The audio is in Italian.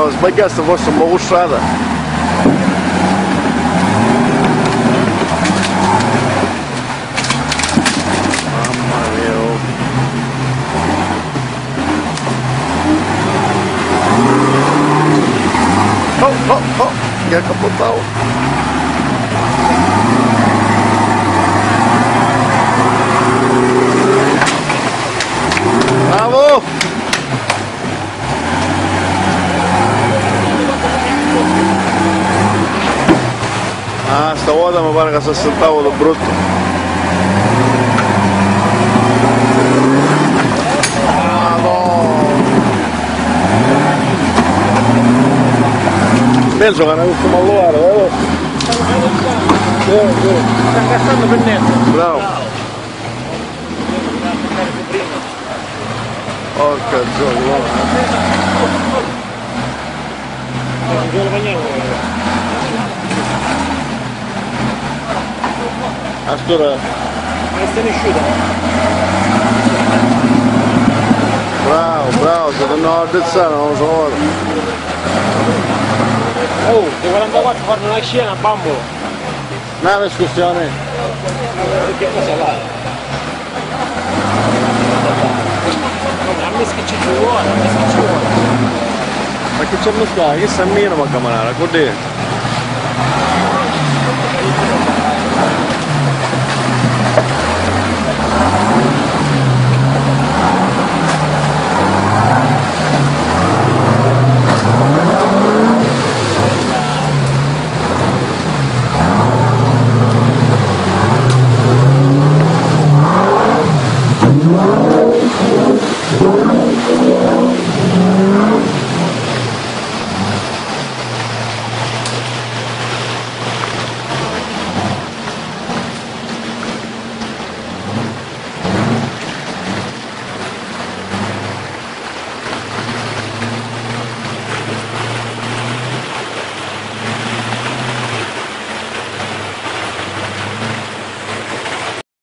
ho sbagliato, forse un po' uscita. Oh, che capottavo. Bravo! Ah, stavolta mi pare che si assentavo da brutto. Penso che ne avevo come allora, vero? Sta gastando per netto. Bravo. Porca gioia. Non ce lo facciamo. Astura. Questa è asciutta. Bravo, se non ho addezzare non lo so. Oh, di 44 fanno una scena, bambolo. Non è una discussione. Che cosa va? A me che ci vuole, Ma che c'è messo? Che sta meno ma camarada, così.